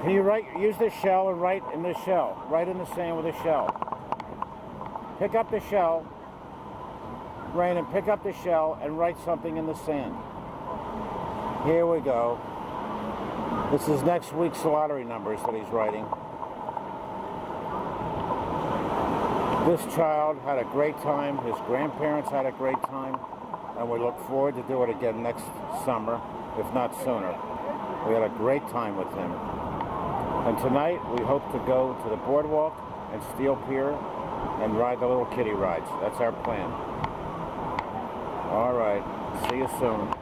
Can you use the shell and write in the shell. Write in the sand with a shell. Pick up the shell. Rain, and pick up the shell and write something in the sand. Here we go. This is next week's lottery numbers that he's writing. This child had a great time. His grandparents had a great time. And we look forward to do it again next summer, if not sooner. We had a great time with him. And tonight, we hope to go to the boardwalk and Steel Pier and ride the little kiddie rides. That's our plan. All right. See you soon.